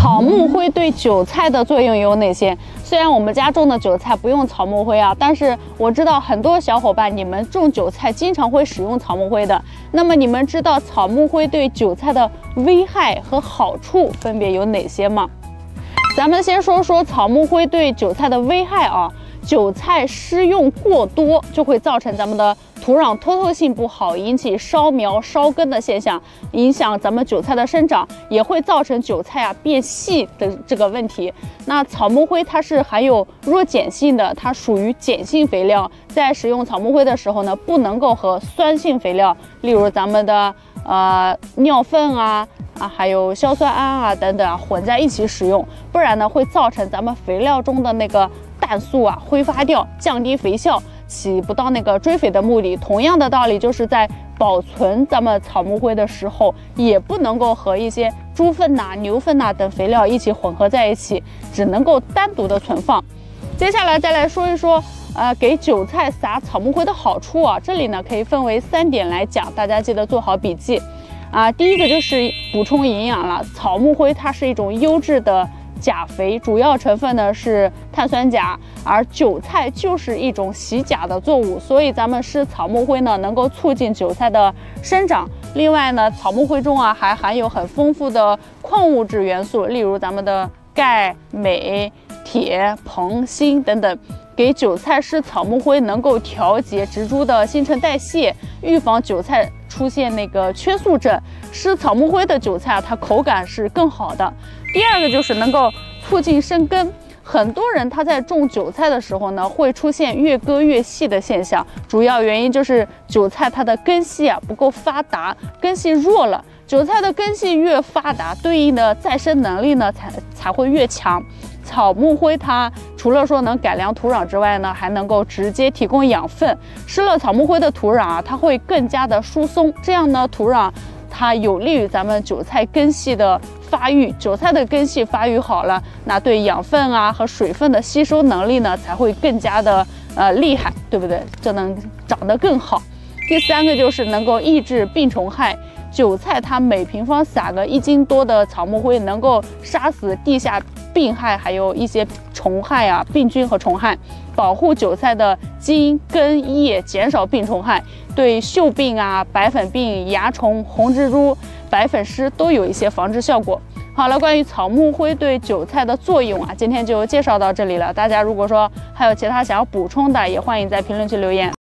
草木灰对韭菜的作用有哪些？虽然我们家种的韭菜不用草木灰啊，但是我知道很多小伙伴你们种韭菜经常会使用草木灰的。那么你们知道草木灰对韭菜的危害和好处分别有哪些吗？咱们先说说草木灰对韭菜的危害啊。韭菜施用过多就会造成咱们的土壤脱透性不好，引起烧苗烧根的现象，影响咱们韭菜的生长，也会造成韭菜变细的这个问题。那草木灰它是含有弱碱性的，它属于碱性肥料，在使用草木灰的时候呢，不能够和酸性肥料，例如咱们的尿粪还有硝酸铵等等混在一起使用，不然呢会造成咱们肥料中的那个氮素挥发掉，降低肥效，起不到那个追肥的目的。同样的道理，就是在保存咱们草木灰的时候，也不能够和一些猪粪牛粪等肥料一起混合在一起，只能够单独的存放。接下来再来说一说给韭菜撒草木灰的好处这里呢可以分为3点来讲，大家记得做好笔记第一个就是补充营养了。草木灰它是一种优质的钾肥，主要成分呢是碳酸钾，而韭菜就是一种喜钾的作物，所以咱们施草木灰呢能够促进韭菜的生长。另外呢，草木灰中还含有很丰富的矿物质元素，例如咱们的钙、镁、铁、硼、锌等等。给韭菜施草木灰能够调节植株的新陈代谢，预防韭菜出现那个缺素症。施草木灰的韭菜它口感是更好的。第二个就是能够促进生根。很多人他在种韭菜的时候呢，会出现越割越细的现象，主要原因就是韭菜它的根系不够发达，根系弱了。韭菜的根系越发达，对应的再生能力呢才会越强。草木灰它除了说能改良土壤之外呢，还能够直接提供养分。施了草木灰的土壤它会更加的疏松，这样呢土壤它有利于咱们韭菜根系的发育。韭菜的根系发育好了，那对养分和水分的吸收能力呢才会更加的厉害，对不对？就能长得更好。第3个就是能够抑制病虫害。韭菜它每平方撒个1斤多的草木灰，能够杀死地下病害，还有一些虫害病菌和虫害，保护韭菜的茎、根、叶，减少病虫害，对锈病白粉病、蚜虫、红蜘蛛、白粉虱都有一些防治效果。好了，关于草木灰对韭菜的作用今天就介绍到这里了。大家如果说还有其他想要补充的，也欢迎在评论区留言。